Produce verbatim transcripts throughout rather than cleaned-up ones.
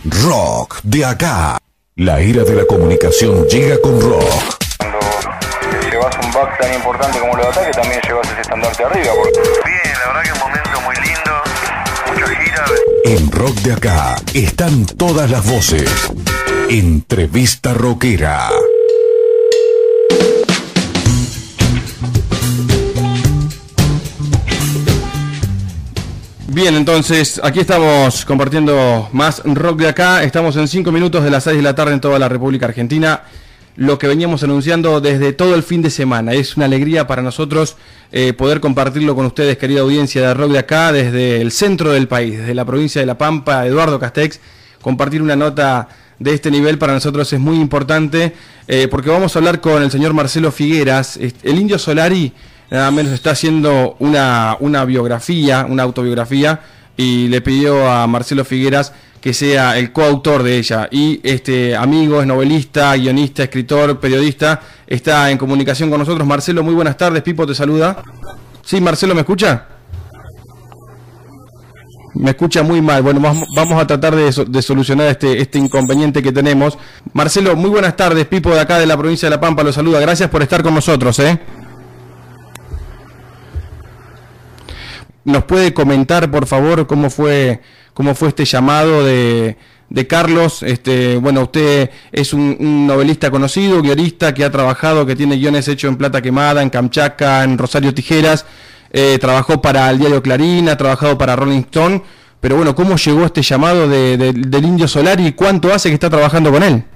Rock de acá. La era de la comunicación llega con rock. Cuando llevas un back tan importante como lo de ataque, también llevas ese estandarte arriba. Porque... Bien, la verdad que es un momento muy lindo, mucha gira. En Rock de acá están todas las voces. Entrevista rockera. Bien, entonces, aquí estamos compartiendo más rock de acá. Estamos en cinco minutos de las seis de la tarde en toda la República Argentina. Lo que veníamos anunciando desde todo el fin de semana. Es una alegría para nosotros eh, poder compartirlo con ustedes, querida audiencia de rock de acá, desde el centro del país, desde la provincia de La Pampa, Eduardo Castex. Compartir una nota de este nivel para nosotros es muy importante, eh, porque vamos a hablar con el señor Marcelo Figueras. El Indio Solari nada menos está haciendo una, una biografía, una autobiografía, y le pidió a Marcelo Figueras que sea el coautor de ella. Y este amigo es novelista, guionista, escritor, periodista, está en comunicación con nosotros. Marcelo, muy buenas tardes. Pipo te saluda. Sí, Marcelo, ¿me escucha? Me escucha muy mal. Bueno, vamos a tratar de, de solucionar este, este inconveniente que tenemos. Marcelo, muy buenas tardes. Pipo de acá de la provincia de La Pampa lo saluda. Gracias por estar con nosotros, ¿eh? ¿Nos puede comentar, por favor, cómo fue cómo fue este llamado de, de Carlos? Este, bueno, usted es un, un novelista conocido, guionista, que ha trabajado, que tiene guiones hechos en Plata Quemada, en Kamchatka, en Rosario Tijeras, eh, trabajó para el diario Clarín, ha trabajado para Rolling Stone, pero bueno, ¿cómo llegó este llamado de, de, del Indio Solari y cuánto hace que está trabajando con él?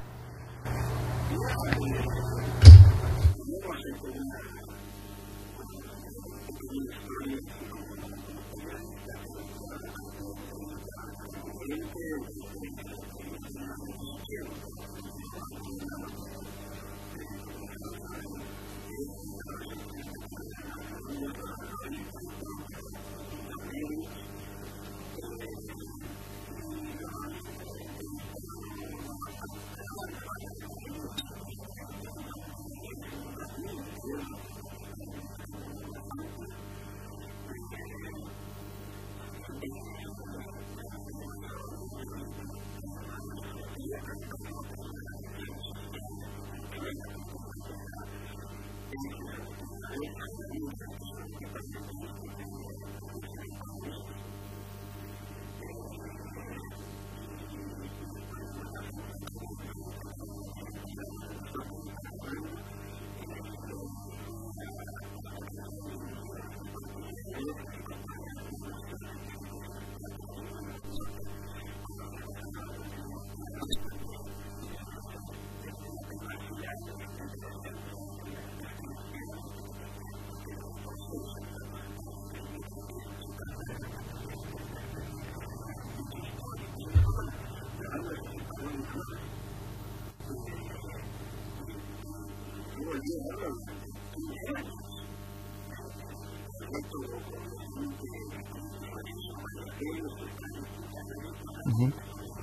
Uh-huh.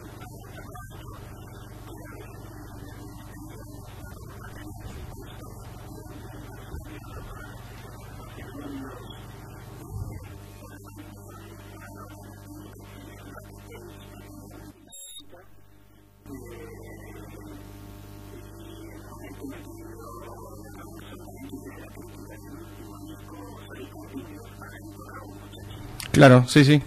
Claro, sí, sí.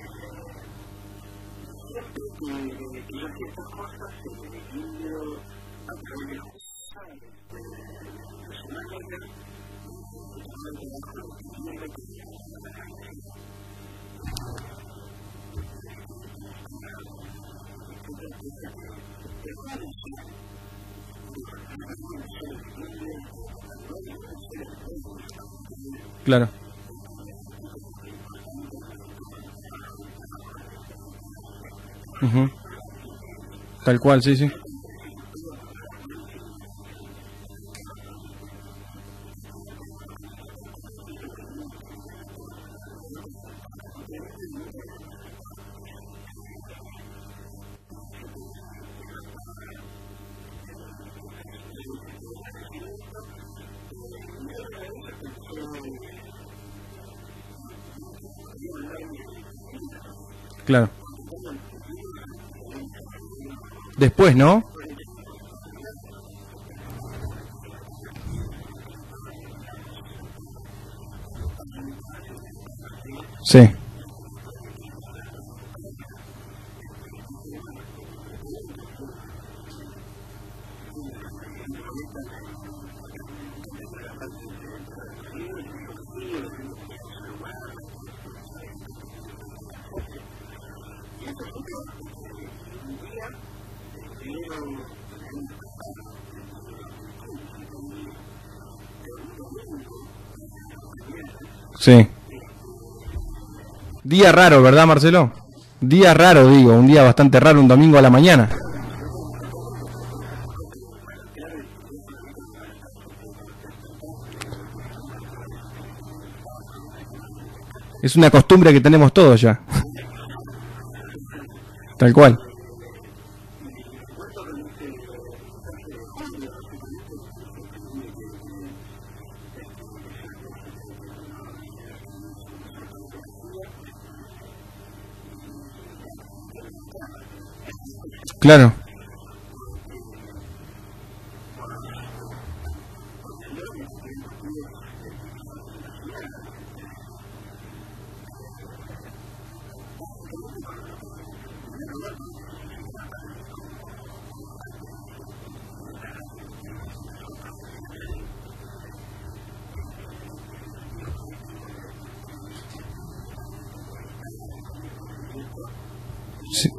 Claro. Uh-huh. Tal cual, sí, sí. Claro. después, ¿no? Sí. Sí. Día raro, ¿verdad, Marcelo? Día raro, digo, un día bastante raro, un domingo a la mañana. Es una costumbre que tenemos todos ya. Tal cual. Claro. Sí.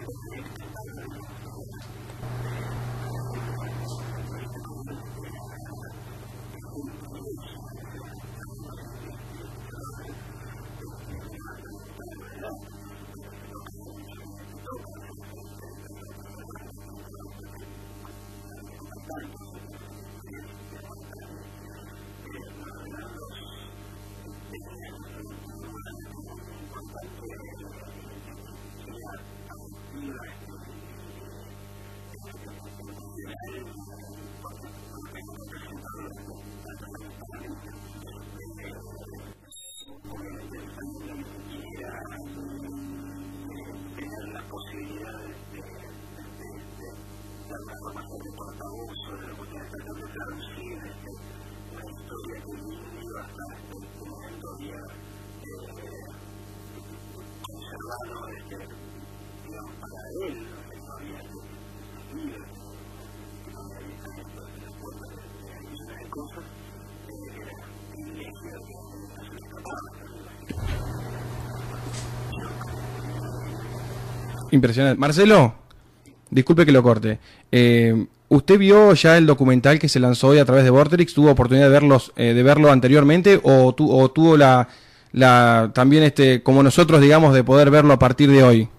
Impresionante. Marcelo, disculpe que lo corte. Eh, ¿Usted vio ya el documental que se lanzó hoy a través de Vorterix? ¿Tuvo oportunidad de verlos, eh, de verlo anteriormente o, tu, o tuvo la, la también este como nosotros, digamos, de poder verlo a partir de hoy?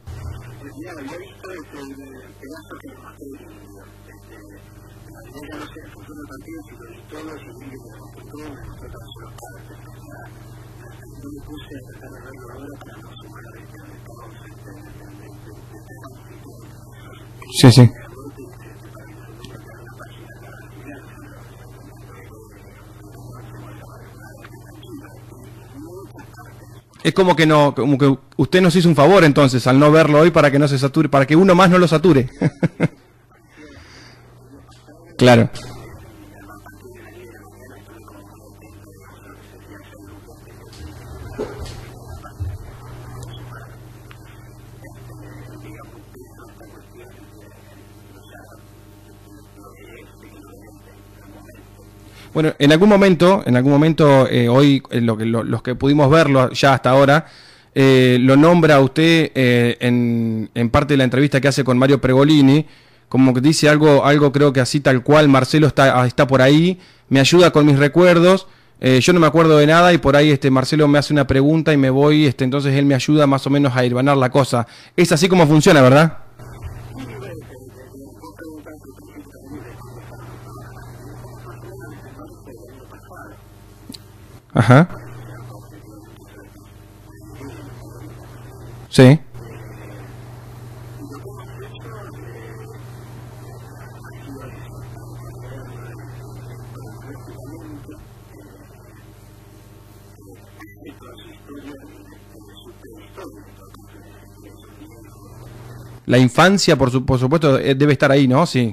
Sí, sí. Es como que no, como que usted nos hizo un favor entonces al no verlo hoy para que no se sature, para que uno más no lo sature. Claro. Bueno, en algún momento, en algún momento, eh, hoy, eh, lo que, lo, los que pudimos verlo ya hasta ahora, eh, lo nombra usted eh, en, en parte de la entrevista que hace con Mario Pregolini, como que dice algo, algo creo que así tal cual, Marcelo está, está por ahí, me ayuda con mis recuerdos, eh, yo no me acuerdo de nada y por ahí este Marcelo me hace una pregunta y me voy, este, entonces él me ayuda más o menos a hilvanar la cosa. Es así como funciona, ¿verdad? Ajá. Sí. la infancia, por, su, por supuesto, eh, debe estar ahí, ¿no? Sí.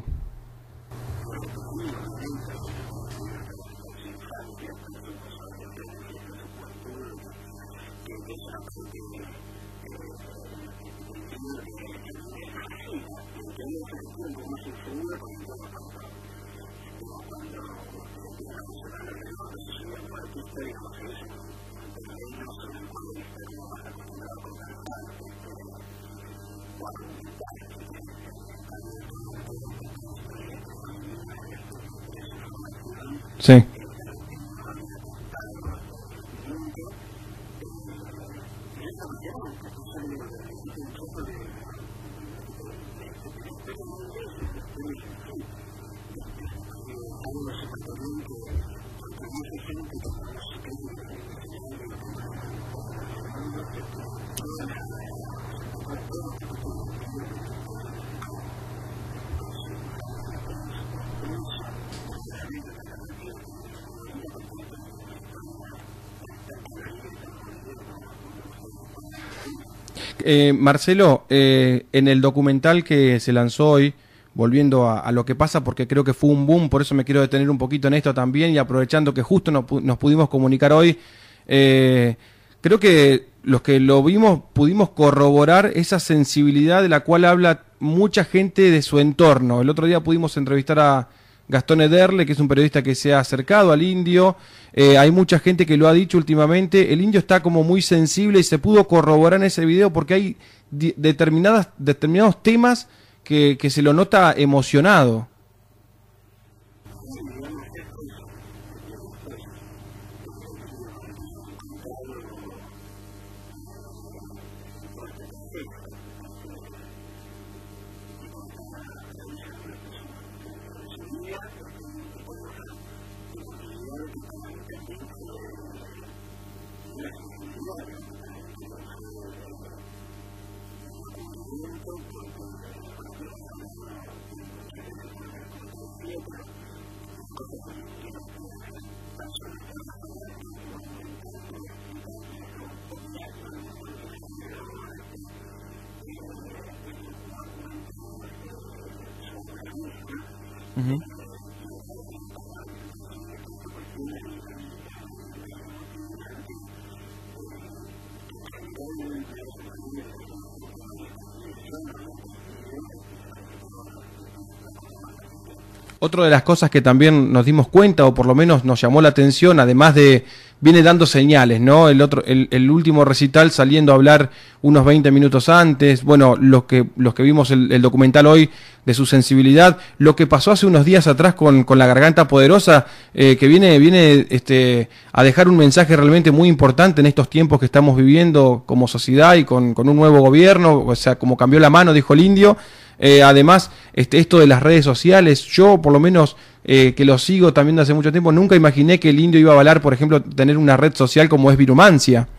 Sí. Eh, Marcelo, eh, en el documental que se lanzó hoy, volviendo a, a lo que pasa, porque creo que fue un boom, por eso me quiero detener un poquito en esto también, y aprovechando que justo nos, nos pudimos comunicar hoy, eh, creo que los que lo vimos pudimos corroborar esa sensibilidad de la cual habla mucha gente de su entorno. El otro día pudimos entrevistar a Gastón Ederle, que es un periodista que se ha acercado al Indio. Eh, hay mucha gente que lo ha dicho últimamente. El Indio está como muy sensible y se pudo corroborar en ese video porque hay determinadas, determinados temas que, que se lo nota emocionado. Uh-huh. Otra de las cosas que también nos dimos cuenta, o por lo menos nos llamó la atención, además de, viene dando señales, ¿no? El otro, el, el último recital saliendo a hablar unos veinte minutos antes, bueno, los que, los que vimos el, el documental hoy de su sensibilidad, lo que pasó hace unos días atrás con, con La Garganta Poderosa, eh, que viene, viene este, a dejar un mensaje realmente muy importante en estos tiempos que estamos viviendo como sociedad y con, con un nuevo gobierno, o sea, como cambió la mano, dijo el Indio. Eh, además, este, esto de las redes sociales, yo por lo menos eh, que lo sigo también de hace mucho tiempo, nunca imaginé que el Indio iba a avalar, por ejemplo, tener una red social como es Virumancia.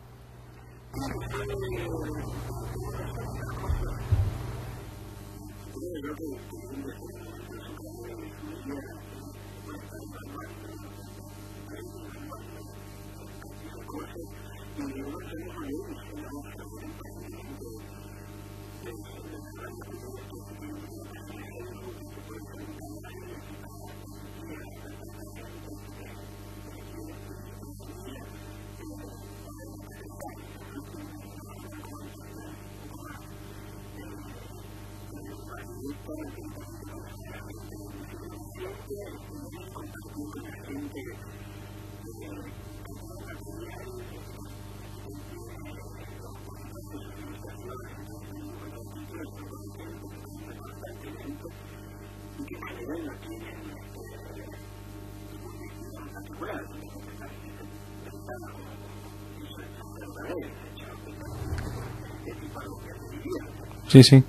Sí, sí.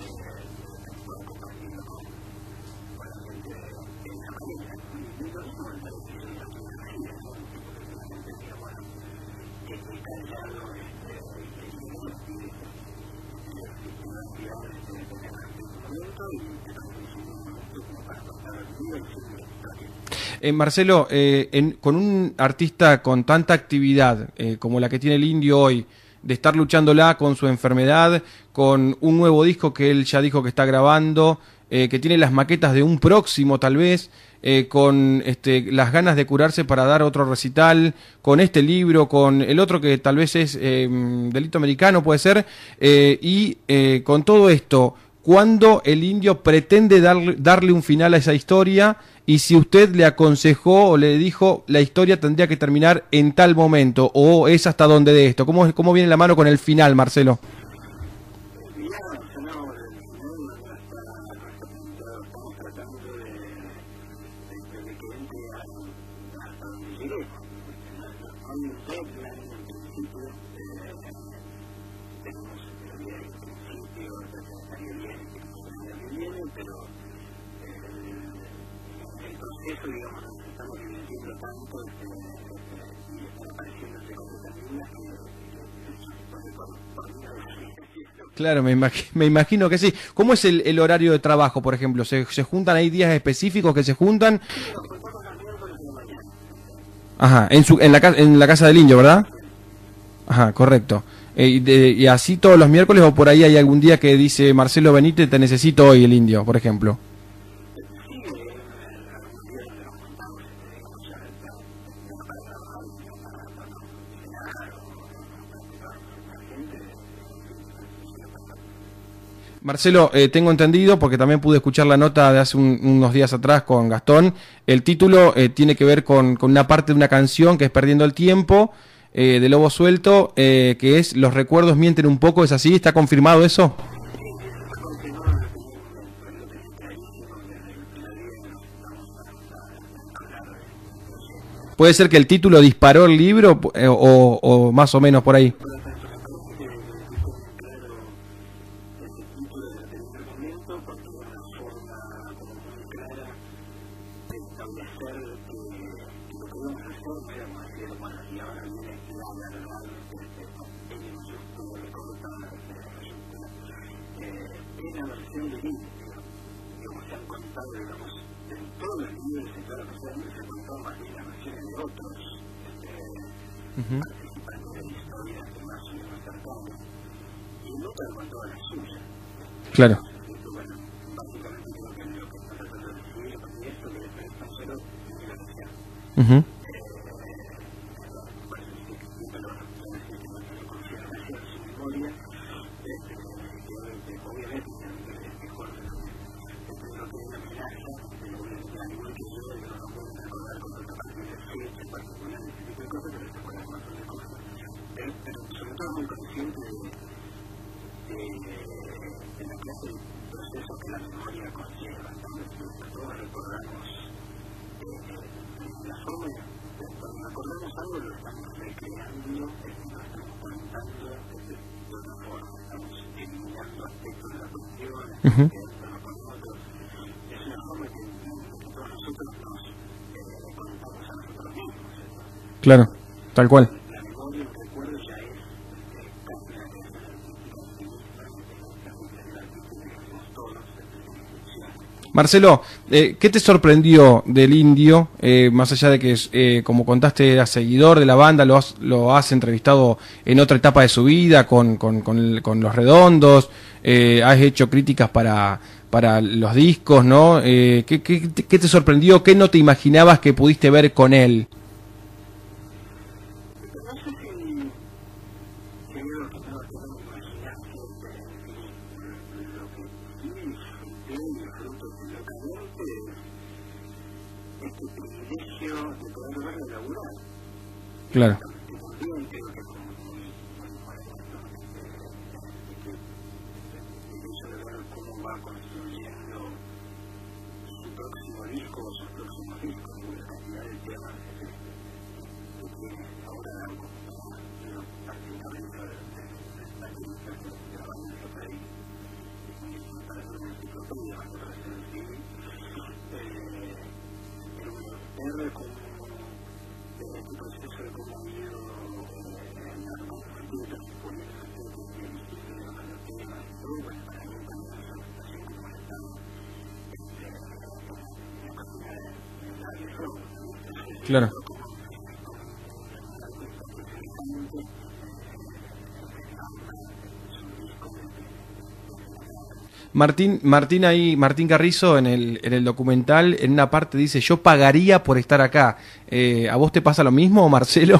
Eh, Marcelo, eh, en, con un artista con tanta actividad eh, como la que tiene el Indio hoy, de estar luchándola con su enfermedad, con un nuevo disco que él ya dijo que está grabando, eh, que tiene las maquetas de un próximo tal vez, eh, con este, las ganas de curarse para dar otro recital, con este libro, con el otro que tal vez es eh, Delito Americano, puede ser, eh, y eh, con todo esto, ¿cuándo el Indio pretende darle, darle un final a esa historia? Y si usted le aconsejó o le dijo la historia tendría que terminar en tal momento, o es hasta dónde de esto, ¿cómo, cómo viene la mano con el final, Marcelo? Eso, digamos, nos estamos divirtiendo tanto este, este, y están apareciéndose cosas lindas que... Claro, me, imag me imagino que sí. ¿Cómo es el, el horario de trabajo, por ejemplo? ¿Se, se juntan, hay días específicos que se juntan? Ajá, en, su, en, la, en la casa del Indio, ¿verdad? Ajá, correcto. Eh, y, de, ¿Y así todos los miércoles o por ahí hay algún día que dice Marcelo Benítez, te necesito hoy el Indio, por ejemplo? Marcelo, eh, tengo entendido, porque también pude escuchar la nota de hace un, unos días atrás con Gastón, el título eh, tiene que ver con, con una parte de una canción que es Perdiendo el Tiempo, eh, de Lobo Suelto, eh, que es Los recuerdos mienten un poco, ¿es así? ¿Está confirmado eso? ¿Puede ser que el título disparó el libro eh, o, o más o menos por ahí? Uh-huh. Claro. Uh-huh. Uh-huh. Claro, tal cual. Marcelo, eh, ¿qué te sorprendió del Indio? Eh, más allá de que, eh, como contaste, eras seguidor de la banda, lo has, lo has entrevistado en otra etapa de su vida con, con, con, el, con Los Redondos, eh, has hecho críticas para, para los discos, ¿no? Eh, ¿qué, qué, ¿Qué te sorprendió? ¿Qué no te imaginabas que pudiste ver con él? Claro. Claro. Martín, Martín ahí, Martín Carrizo en el, en el documental, en una parte dice, yo pagaría por estar acá. Eh, ¿A vos te pasa lo mismo, Marcelo?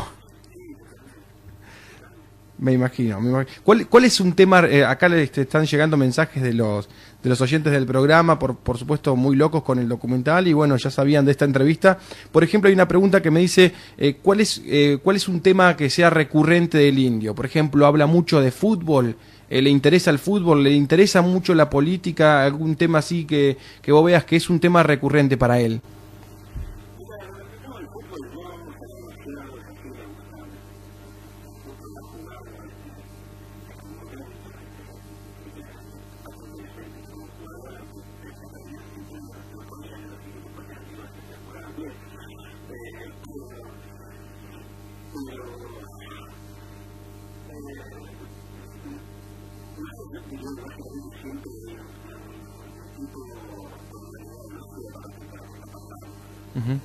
Me imagino. Me imagino. ¿Cuál, ¿Cuál es un tema? Eh, acá le este, están llegando mensajes de los de los oyentes del programa, por, por supuesto muy locos con el documental y bueno, ya sabían de esta entrevista. Por ejemplo, hay una pregunta que me dice, eh, ¿cuál es eh, cuál es un tema que sea recurrente del Indio? Por ejemplo, habla mucho de fútbol, eh, le interesa el fútbol, le interesa mucho la política, algún tema así que, que vos veas que es un tema recurrente para él. Uh-huh.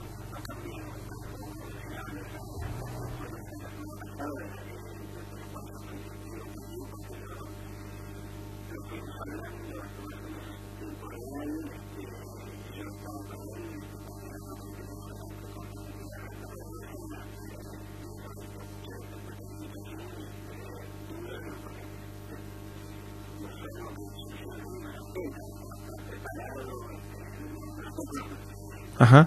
Ajá.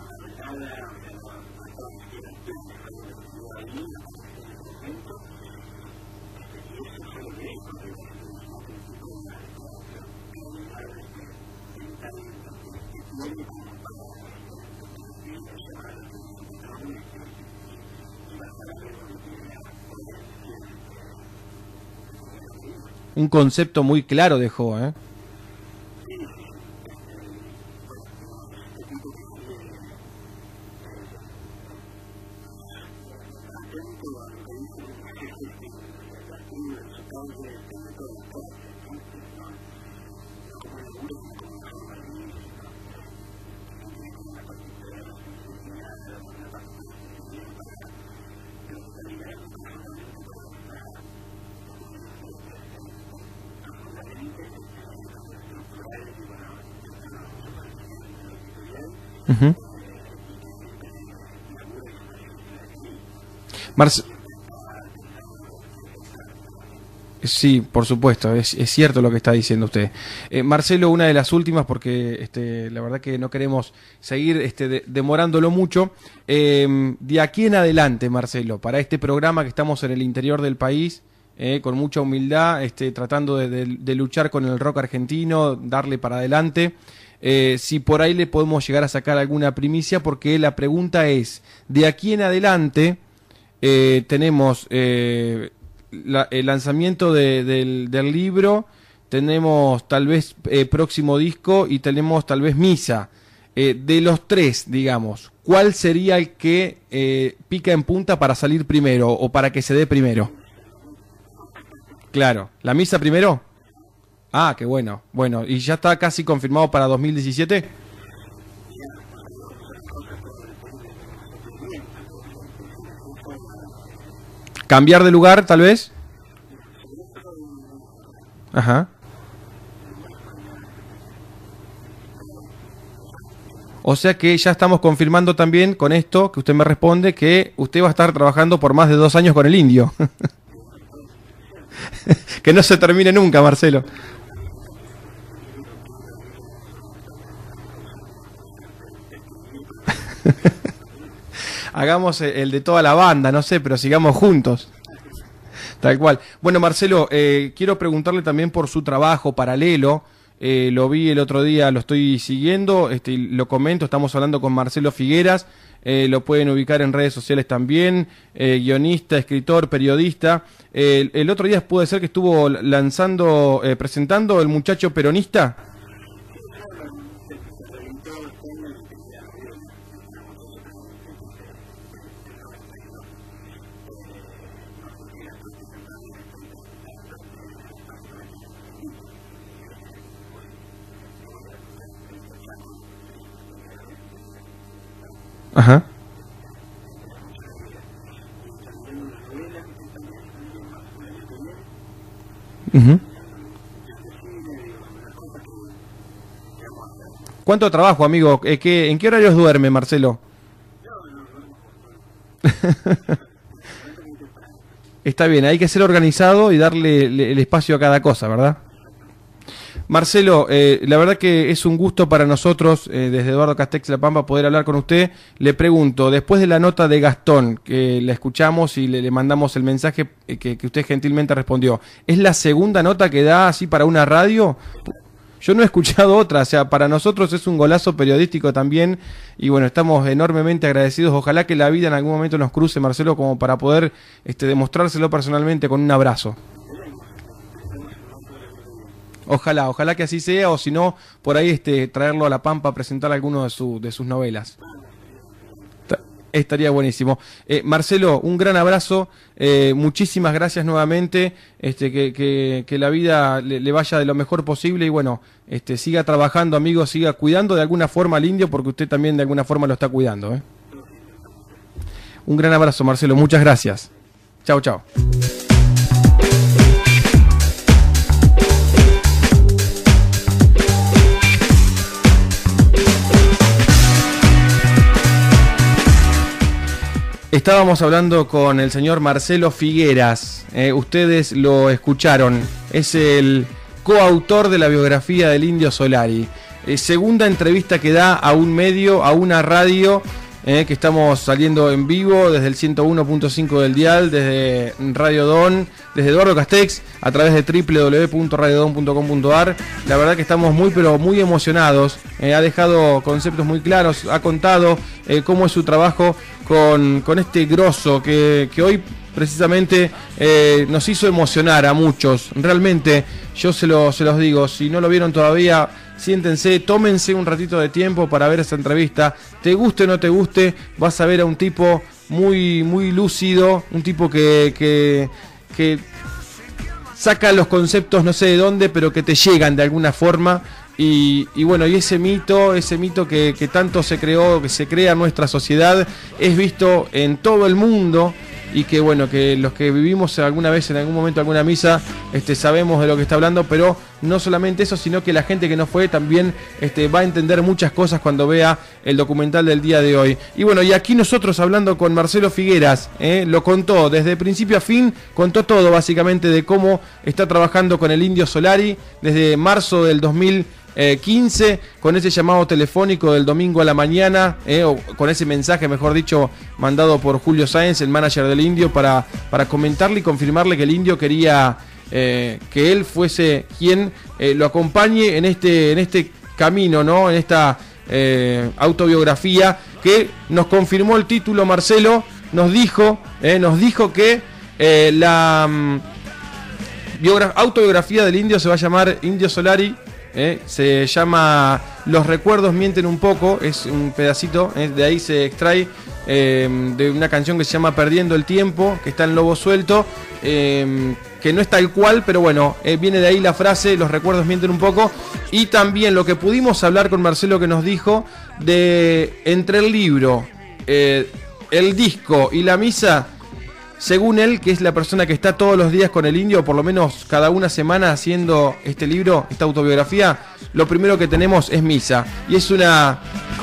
Un concepto muy claro dejó, ¿eh? Uh-huh. Marce sí, por supuesto, es, es cierto lo que está diciendo usted. Eh, Marcelo, una de las últimas, porque este, la verdad que no queremos seguir este, de, demorándolo mucho. Eh, de aquí en adelante, Marcelo, para este programa que estamos en el interior del país, eh, con mucha humildad, este, tratando de, de, de luchar con el rock argentino, darle para adelante. Eh, si por ahí le podemos llegar a sacar alguna primicia, porque la pregunta es, de aquí en adelante eh, tenemos eh, la, el lanzamiento de, del, del libro, tenemos tal vez eh, próximo disco y tenemos tal vez misa. Eh, de los tres, digamos, ¿cuál sería el que eh, pica en punta para salir primero o para que se dé primero? Claro, ¿la misa primero? Ah, qué bueno. Bueno, ¿y ya está casi confirmado para dos mil diecisiete? ¿Cambiar de lugar, tal vez? Ajá. O sea que ya estamos confirmando también con esto que usted me responde que usted va a estar trabajando por más de dos años con el Indio. Que no se termine nunca, Marcelo. Hagamos el de toda la banda, no sé, pero sigamos juntos. Tal cual. Bueno, Marcelo, eh, quiero preguntarle también por su trabajo paralelo. Eh, lo vi el otro día, lo estoy siguiendo, este, lo comento, estamos hablando con Marcelo Figueras, eh, lo pueden ubicar en redes sociales también, eh, guionista, escritor, periodista. Eh, el otro día puede ser que estuvo lanzando, eh, presentando El Muchacho Peronista. Ajá. Uh-huh. ¿Cuánto trabajo, amigo? Eh, ¿qué, ¿En qué horarios duerme, Marcelo? Está bien, hay que ser organizado y darle el espacio a cada cosa, ¿verdad? Marcelo, eh, la verdad que es un gusto para nosotros, eh, desde Eduardo Castex La Pampa, poder hablar con usted. Le pregunto, después de la nota de Gastón, que la escuchamos y le, le mandamos el mensaje que, que usted gentilmente respondió, ¿es la segunda nota que da así para una radio? Yo no he escuchado otra, o sea, para nosotros es un golazo periodístico también, y bueno, estamos enormemente agradecidos. Ojalá que la vida en algún momento nos cruce, Marcelo, como para poder este, demostrárselo personalmente con un abrazo. Ojalá, ojalá que así sea, o si no, por ahí este, traerlo a La Pampa a presentar alguno de, su, de sus novelas. Estaría buenísimo. Eh, Marcelo, un gran abrazo, eh, muchísimas gracias nuevamente, este, que, que, que la vida le, le vaya de lo mejor posible y bueno, este, siga trabajando, amigo, siga cuidando de alguna forma al indio, porque usted también de alguna forma lo está cuidando, ¿eh? Un gran abrazo, Marcelo, muchas gracias. Chao, chao. Estábamos hablando con el señor Marcelo Figueras, eh, ustedes lo escucharon, es el coautor de la biografía del Indio Solari. Eh, segunda entrevista que da a un medio, a una radio, eh, que estamos saliendo en vivo desde el ciento uno punto cinco del dial, desde Radio Don, desde Eduardo Castex, a través de doble u doble u doble u punto radio don punto com punto a r. La verdad que estamos muy pero muy emocionados, eh, ha dejado conceptos muy claros, ha contado eh, cómo es su trabajo con, con este grosso que, que hoy precisamente eh, nos hizo emocionar a muchos. Realmente yo se, lo, se los digo, si no lo vieron todavía, siéntense, tómense un ratito de tiempo para ver esa entrevista. Te guste o no te guste, vas a ver a un tipo muy, muy lúcido, un tipo que, que, que saca los conceptos no sé de dónde, pero que te llegan de alguna forma. Y, y bueno, y ese mito, ese mito que, que tanto se creó, que se crea en nuestra sociedad, es visto en todo el mundo. Y que bueno, que los que vivimos alguna vez, en algún momento, alguna misa, este, sabemos de lo que está hablando, pero no solamente eso, sino que la gente que no fue también este, va a entender muchas cosas cuando vea el documental del día de hoy. Y bueno, y aquí nosotros hablando con Marcelo Figueras, eh, lo contó desde principio a fin, contó todo básicamente de cómo está trabajando con el Indio Solari desde marzo del dos mil quince, con ese llamado telefónico del domingo a la mañana, eh, o con ese mensaje, mejor dicho, mandado por Julio Sáenz, el manager del Indio, para, para comentarle y confirmarle que el Indio quería eh, que él fuese quien eh, lo acompañe en este, en este camino, ¿no? En esta eh, autobiografía que nos confirmó el título. Marcelo nos dijo, eh, nos dijo que eh, la um, autobiografía del Indio se va a llamar Indio Solari. Eh, se llama Los recuerdos mienten un poco, es un pedacito, eh, de ahí se extrae eh, de una canción que se llama Perdiendo el Tiempo, que está en Lobo Suelto, eh, que no es tal cual, pero bueno, eh, viene de ahí la frase, los recuerdos mienten un poco. Y también lo que pudimos hablar con Marcelo, que nos dijo de entre el libro, eh, el disco y la misa. Según él, que es la persona que está todos los días con el Indio, por lo menos cada una semana haciendo este libro, esta autobiografía, lo primero que tenemos es misa. Y es una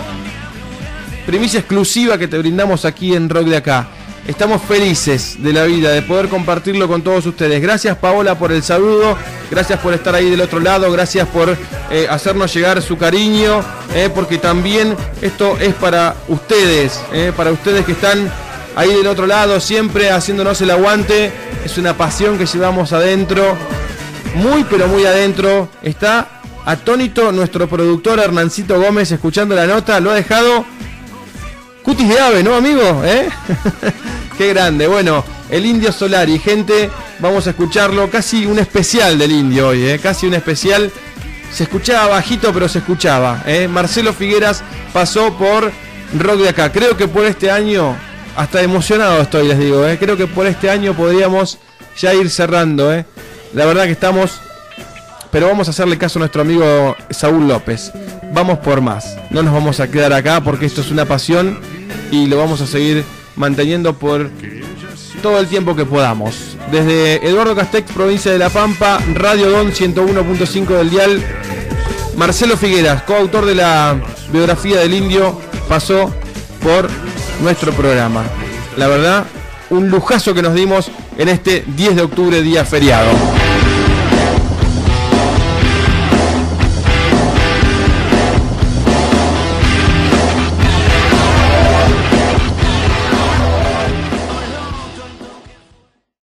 primicia exclusiva que te brindamos aquí en Rock de Acá. Estamos felices de la vida, de poder compartirlo con todos ustedes. Gracias, Paola, por el saludo. Gracias por estar ahí del otro lado. Gracias por eh, hacernos llegar su cariño, eh, porque también esto es para ustedes, eh, para ustedes que están ahí del otro lado, siempre haciéndonos el aguante. Es una pasión que llevamos adentro, muy pero muy adentro. Está atónito nuestro productor Hernancito Gómez escuchando la nota. Lo ha dejado cutis de ave, ¿no, amigo? ¿Eh? Qué grande. Bueno, el Indio Solari, gente, vamos a escucharlo. Casi un especial del Indio hoy, ¿eh? Casi un especial. Se escuchaba bajito, pero se escuchaba, ¿eh? Marcelo Figueras pasó por Rock de Acá. Creo que por este año... Hasta emocionado estoy, les digo, ¿eh? Creo que por este año podríamos ya ir cerrando, ¿eh? La verdad que estamos... Pero vamos a hacerle caso a nuestro amigo Saúl López. Vamos por más. No nos vamos a quedar acá porque esto es una pasión y lo vamos a seguir manteniendo por todo el tiempo que podamos. Desde Eduardo Castex, provincia de La Pampa, Radio Don ciento uno punto cinco del dial. Marcelo Figueras, coautor de la biografía del Indio, pasó por nuestro programa. La verdad, un lujazo que nos dimos en este diez de octubre, día feriado.